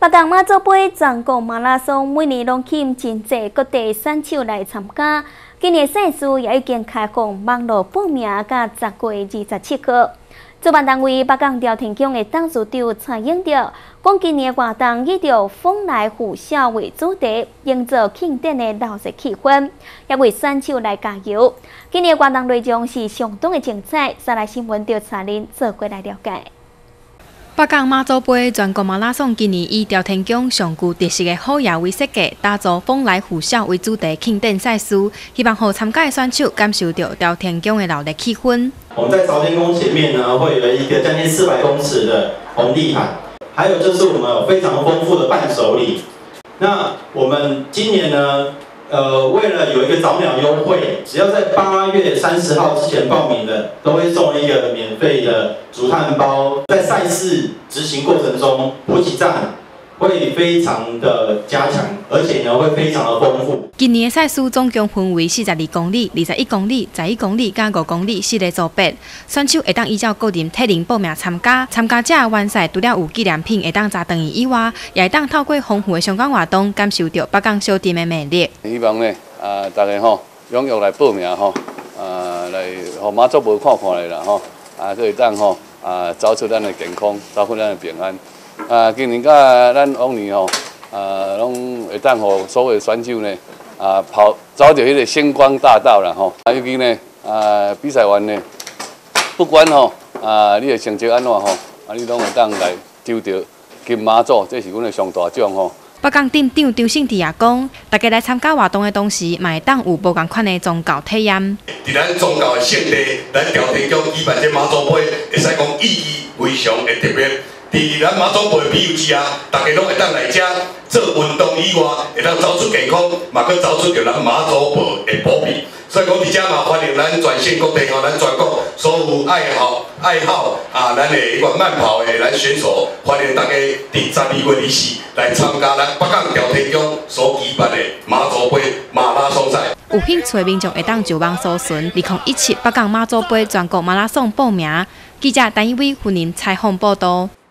北港妈祖杯全国马拉松每年拢吸引真侪各地选手来参加，今年赛事也已经开放网络报名，到10月27号。主办单位北港朝天宫的董事长蔡英着，讲今年活动以着风来虎啸为主题，营造庆典的闹热气氛，也为选手来加油。今年活动内容是相当的精彩，再来新闻调查恁做过来了解。 北港妈祖杯全国马拉松今年以朝天宫上具特色的虎爷为设计，打造风来虎啸为主题庆典赛事，希望让参加的选手感受到朝天宫的闹热气氛。 我们在朝天宫前面呢，会有一个将近400公尺的红地毯，还有就是我们有非常丰富的伴手礼。那我们今年呢？ 为了有一个早鸟优惠，只要在8月30号之前报名的，都会送一个免费的竹炭包。在赛事执行过程中，补给站会非常的加强，而且呢会非常的丰富。 今年的赛事总共分为42公里、21公里、11公里、加5公里4个组别，选手会当依照个人体能报名参加。参加者完赛除了有纪念品会当拿回去以外，也会当透过丰富的相关活动，感受到北港小店的魅力。 希望呢，大家吼踊跃来报名吼，来互妈祖婆看看咧啦吼，可以当吼走出咱的健康，走出咱的平安。今年甲咱往年吼，拢会当互所有选手呢，走着迄个星光大道啦吼。尤其呢，比赛完呢，不管吼，你的成绩安怎吼，你拢会当来抽到金妈祖，这是阮的上大奖吼。 北港店长张胜志也讲，大家来参加活动的同时，嘛会当有无同款的宗教体验。 伫咱宗教的圣地，咱朝天宫举办这妈祖杯，会使讲意义非常的特别。伫咱妈祖杯庇佑之下，大家拢会当来遮做运动以外，会当走出健康，嘛佫走出着咱妈祖杯的保庇。所以讲伫遮嘛，欢迎咱全省各地吼，咱全国所有爱好咱的迄个慢跑的咱选手，欢迎大家伫12月24来参加咱北港朝天宫所举办的妈祖杯马拉松赛。 有兴趣的民众会当就网搜寻2017北港妈祖杯全国马拉松报名。记者陈一伟赴任采访报道。